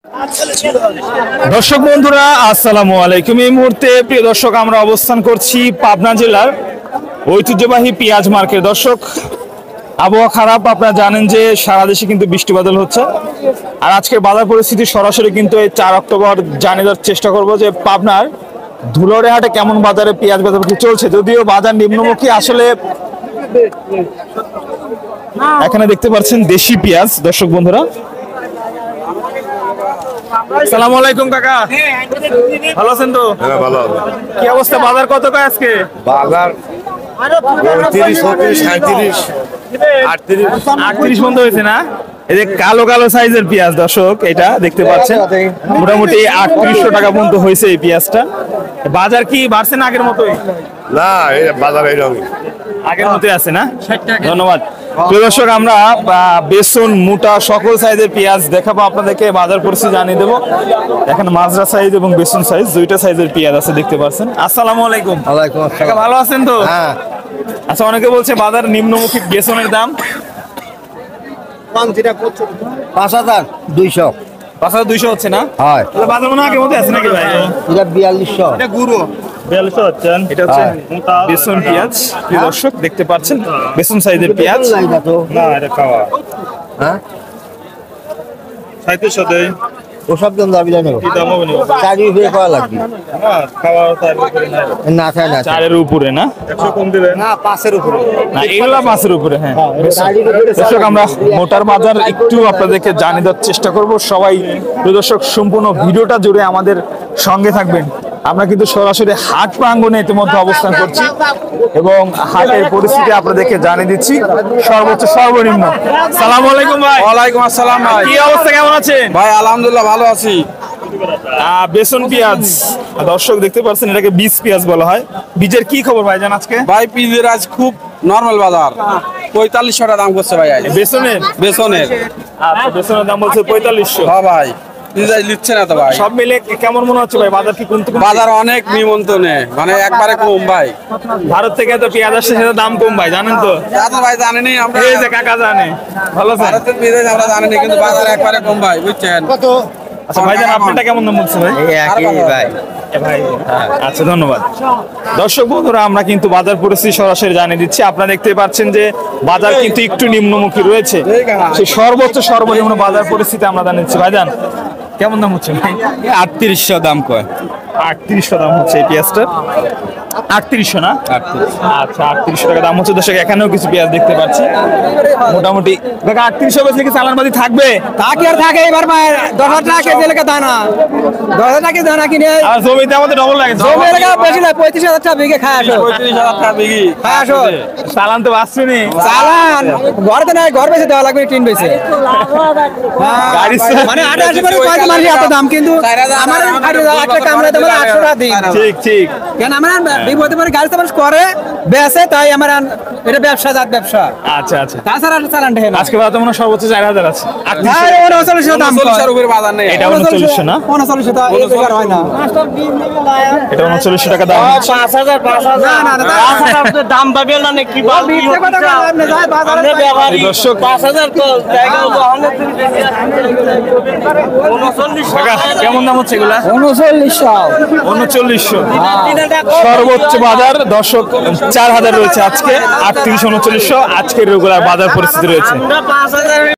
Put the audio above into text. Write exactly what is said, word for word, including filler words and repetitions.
দর্শক বন্ধুরা আসসালামু আলাইকুম। এই মুহূর্তে প্রিয় দর্শক আমরা অবস্থান করছি পাবনা জেলার ঐতিহ্যবাহী পেঁয়াজ মার্কেট। দর্শক আবহাওয়া খারাপ, আপনারা জানেন যে সারা দেশে কিন্তু বৃষ্টি বাদল হচ্ছে। আর আজকের বাজার পরিস্থিতি সরাসরি কিন্তু এই চার অক্টোবর জানিয়ে দেওয়ার চেষ্টা করব যে পাবনার ধুলোরে হাটে কেমন বাজারে পেঁয়াজ বাজার চলছে। যদিও বাজার নিম্নমুখী, আসলে এখানে দেখতে পাচ্ছেন দেশি পেঁয়াজ। দর্শক বন্ধুরা আসসালামু আলাইকুম কাকা, ভালো আছেন তো? হ্যাঁ ভালো আছে। কি অবস্থা, বাজার কত কয় আজকে? বাজার তিরিশ ছত্রিশ সাঁত্রিশ আটত্রিশ আটত্রিশ বন্ধ হয়েছে না? এই যে কালো কালো সাইজের পেঁয়াজ দর্শক, এটা দেখতে পাচ্ছেন মোটামুটি আটত্রিশশো টাকা পর্যন্ত হয়েছে এই পেঁয়াজটা। বাজার কি বাড়ছে না আগের মতোই? না, এই বাজার এইরকমই আগের মতোই আছে না? ধন্যবাদ। প্রিয় দর্শক আমরা বেসন মোটা সকল সাইজের পেঁয়াজ দেখাবো আপনাদেরকে, বাজার পরিস্থিতি জানিয়ে দেবো। এখানে মাজরা সাইজ এবং বেসন সাইজ দুইটা সাইজের পেঁয়াজ আছে দেখতে পাচ্ছেন। আসসালামু আলাইকুম। ওয়ালাইকুম কাকা আসসালাম। ভালো আছেন তো? হ্যাঁ। আচ্ছা, অনেকে বলছে বাজার নিম্নমুখী, বেসনের দাম পাঁচ হাজার দুইশো পাঁচ হাজার দুইশো হচ্ছে না? হয়। তাহলে বাজার মনে হয় আগের মতো আছে নাকি ভাই? এটা বিয়াল্লিশশো। এটা গুঁড়ো বিয়াল্লিশশো হচ্ছেন, এটা হচ্ছে বেসন পেঁয়াজ। প্রিয় দর্শক দেখতে পাচ্ছেন বেসন সাইজের পেঁয়াজ। এটা তো না, এটা খাওয়া হ্যাঁ সাঁত্রিশশো দেয়। ওসব দাম দাবি নেই, কি দাম হবে না? চারি উপরে করা লাগবে। খাওয়া চার উপরে না, না খায় না চারের উপরে না? একশো কম দিবেন না পাঁচের উপরে না, এগুলা পাঁচের উপরে। হ্যাঁ দর্শক আমরা মোটার বাজার একটু আপনাদেরকে জানিয়ে দেওয়ার চেষ্টা করব। সবাই প্রিয় দর্শক সম্পূর্ণ ভিডিওটা জুড়ে আমাদের সঙ্গে থাকবেন। আমরা কিন্তু সরাসরি হাট প্রাঙ্গণে ইতিমধ্যে অবস্থান করছি এবং হাটের পরিস্থিতি আপনাদেরকে জানিয়ে দিচ্ছি সর্বোচ্চ সর্বনিম্ন। সালামু আলাইকুম ভাই। ওয়ালাইকুম আসসালাম ভাই। কি অবস্থা, কেমন আছেন? ভাই আলহামদুলিল্লাহ ভালো আছি। আহ, বেসন পেঁয়াজ দর্শক দেখতে পাচ্ছেন, এটাকে বীজ পেঁয়াজ বলা হয়। বীজের কি খবর ভাই জান আজকে? ভাই পিজের আজ খুব নরমাল বাজার, পঁয়তাল্লিশশো টাকা দাম করছে ভাই আজ বেসনের বেসনের। আচ্ছা, বেসনের দাম বলছে পঁয়তাল্লিশশো। হ্যাঁ ভাই, পিজ আজ নিচ্ছে না তো ভাই। সব মিলে কেমন মনে হচ্ছে ভাই, বাজার কি কমতে কমতে? বাজার অনেক নিমন্ত্রণে, মানে একবারে কম ভাই। ভারত থেকে তো পেঁয়াজ আসছে, সেটা দাম কম ভাই, জানেন তো? তা তো ভাই জানেনি আমরা, এই যে কাকা জানে, ভালো আছেন? ভারতের পিজ আমরা জানিনি, কিন্তু বাজার একবারে কম ভাই, বুঝছেন? আচ্ছা ভাইজান, আপনারটা কেমন দাম বলছে ভাই? একই ভাই। এ ভাই, আচ্ছা ধন্যবাদ। দর্শক বন্ধুরা আমরা কিন্তু বাজার পরিস্থিতি সরাসরি জানিয়ে দিচ্ছি। আপনারা দেখতে পাচ্ছেন যে বাজার কিন্তু একটু নিম্নমুখী রয়েছে। সেই সর্বোচ্চ সর্বনিম্ন বাজার পরিস্থিতি আমরা জানিয়েছি। ভাইজান কেমন দাম হচ্ছে ভাই? আটত্রিশশো দাম কয়। আটত্রিশশো দাম হচ্ছে এই পেঁয়াজটার। আটত্রিশশো না? আচ্ছা, আটত্রিশশো টাকা দাম হচ্ছে। দর্শক এখানেও কিছু পেঁয়াজ দেখতে পাচ্ছি মোটামুটি। দেখা আটত্রিশশো বেশি কি চালানবাজি থাকবে? তাকে আর থাকে এবার দশ হাজার টাকা কেজি লেগে দানা, দশ হাজার টাকা দানা কিনে আর জমিতে আমাদের ডবল লাগে। জমি এলাকা বেশি না, পঁয়ত্রিশ হাজার টাকা বিঘে খায় আসো, পঁয়ত্রিশ হাজার টাকা বিঘি খায় আসো। চালান তো বাঁচছে নি। চালান ঘরতে নাই, ঘর বেশি দেওয়া লাগবে, টিন বেশি। গাড়ি মানে আটে আসি করে কয়েক মানুষ এত দাম, কিন্তু আমার একটা কামড়ে দেবো আটশো টাকা দিন। ঠিক ঠিক। কেন আমার বিপদে পরে গাড়ি চালান করে বেসে, তাই আমার এটা ব্যবসা, জাত ব্যবসা। আচ্ছা আচ্ছা, তাছাড়া চালান ঢেকে না। আজকে বাজার মনে হয় সর্বোচ্চ চার হাজার আছে। উনচল্লিশশো দাম কয়। উনচল্লিশের উপরে বাজার নেই। এটা উনচল্লিশশো না? উনচল্লিশশো টাকা এই জায়গার হয় না। এটা উনচল্লিশশো টাকা দাম হচ্ছে। না না না, দাম পাবেন না কি মিথ্যে কথা বলে লাভ নেই, যায় বাজারে যায়। এই দর্শক পাঁচ হাজার তো জায়গা কাকা, কেমন দাম হচ্ছে এগুলা? উনচল্লিশশো উনচল্লিশশো সর্বোচ্চ বাজার। দর্শক চার হাজার রয়েছে আজকে, আটত্রিশ উনচল্লিশশো আজকের রেগুলার বাজার পরিস্থিতি রয়েছে। পাঁচ হাজার